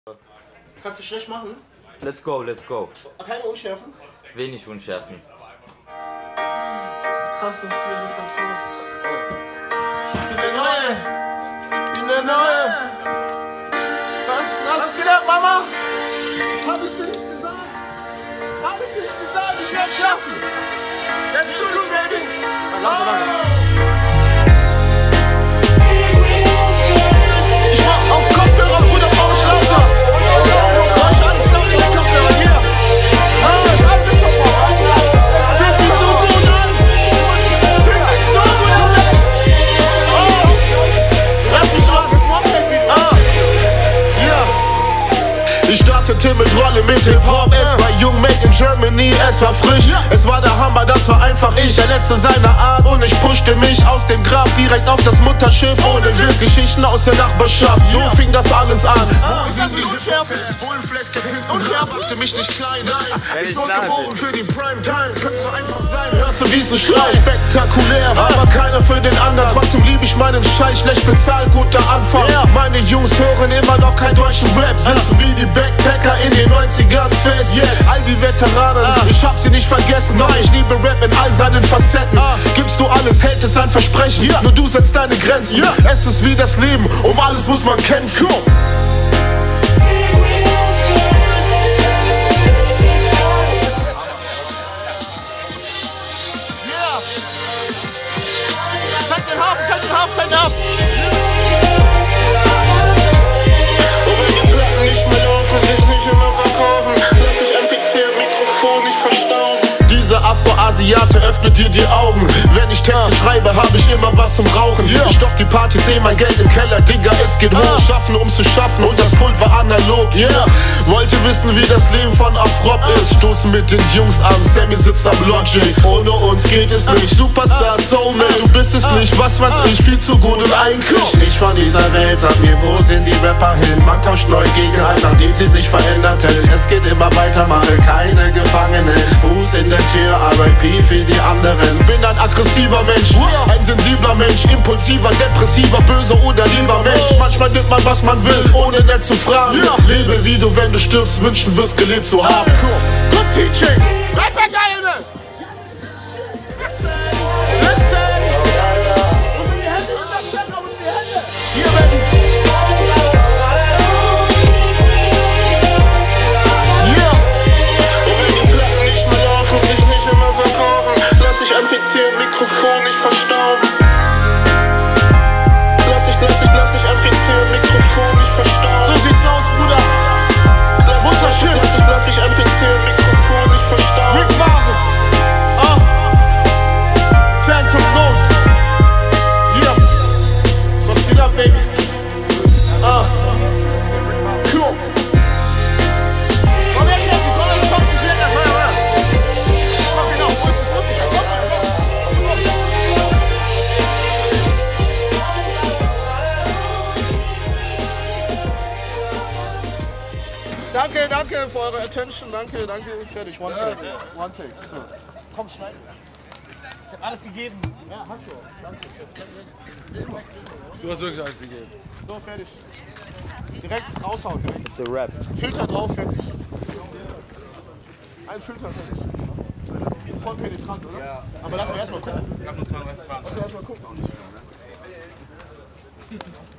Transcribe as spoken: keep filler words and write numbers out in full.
Kannst du schlecht machen? Let's go, let's go. Keine Unschärfen? Wenig Unschärfen. Krass, dass du mir sofort fährst. Ich bin der Neue! Ich bin der Neue! Was, was geht ab, Mama? Hab ich's dir nicht gesagt? Hab ich's dir nicht gesagt? Ich werd's schaffen! Let's do this, baby! Langsam, langsam. Ich mach auf Kopfhörer, Bruder, Bauschlasser! Mach alles laut auf Kopfhörer, hier! Fühlt sich so gut an! Fühlt sich so gut an! Oh! Lass mich ran! Ah! Ja! Ich startete mit Rolle mit Hip-Hop. Es war jung, made in Germany, es war frisch. Es war der Hammer, das war einfach ich. Der letzte seiner Art und ich pushte mich aus dem Grab direkt auf das Mutterschiff. Ohne Witz, Geschichten aus der Nachbarschaft. So fing das alles an. Wo sind die Unschärfe? Bullenfläche und er machte mich nicht klein. Ich wurde geboren für die Primetime. Könnte so einfach sein. Hörst du diesen Schrei? Spektakulär, aber keiner für den anderen. Trotzdem lieb ich meinen Scheiß, schlecht bezahlt, guter Anfang. Meine Jungs hören immer noch kein deutschen Rap. Sitzen wie die Backpacker in den neunzigern fest. Yes, all die Veteranen, ich hab sie nicht vergessen. Nein, ich liebe Rap in all seinen Facetten. Gibst du alles, hält es ein Versprechen. Nur du setzt deine Grenzen. Es ist wie das Leben, um alles muss man kämpfen. Zeig den Hafen, zeig den Hafen, zeig den Hafen! Und wenn die Platten nicht mehr laufen, sich nicht immer verkaufen, lass ich M P C im Mikrofon nicht verstauben. Dieser Afro-Asiate öffnet dir die Augen. Wenn ich Texte schreibe, habe ich immer was zum Rauchen. Ich stopp die Party, seh mein Geld im Keller, Digga, es geht hoch. Schaffen, um zu schaffen und das Pult war analog. Yeah. Wollte wissen, wie das Leben von Afrop ist. Stoßen mit den Jungs an, Sammy sitzt am Logic. Ohne uns geht es nicht. Superstar, Soulmate, du bist es nicht. Was weiß ich, viel zu gut und eigentlich nicht von dieser Welt. Sag mir, wo sind die Rapper hin? Man tauscht neu gegen ein, nachdem sie sich verändert hält. Es geht immer weiter, mache keine Gefangene. Fuß in der Tür, R I P für die anderen. Bin ein aggressiver Mensch, ein sensibler Mensch, impulsiver, depressiver, böser oder lieber Mensch. Manchmal nimmt man, was man will, ohne nett zu fragen. Lebe wie du, wenn du stirbst, wünschen wirst, gelebt zu haben. Good teaching! Rapper geile! Listen! Hier, Baby! Yeah! Und wenn die Platten nicht mehr laufen, sich nicht immer verkaufen, lass ich M P C im Mikrofon nicht verstauben. Lass ich, lass ich, lass ich M P C im Mikrofon nicht verstauben. So sieht's aus, Bruder! Lass ich, lass ich, lass ich M P C im Mikrofon nicht verstauben. Rick Marvin! Ah! Phantom Notes! Yeah! Was geht ab, Baby? Ah! Cool! Komm her, Chef! Komm her, du kommst nicht lecker! Hör, hör! Komm, genau! Wo ist es? Wo ist es? Komm, Danke, danke für eure Attention, danke, danke, fertig, one take, one take, so. Komm, schneiden. Ich hab alles gegeben. Ja, hast du, danke. Du hast wirklich alles gegeben. So, fertig. Direkt raushauen, direkt. The Rap. Filter drauf, fertig. Ein Filter, fertig. Voll penetrant, oder? Ja. Aber lass mal erstmal gucken. Es gab nur zwanzig, zwanzig. Lass mal erstmal gucken.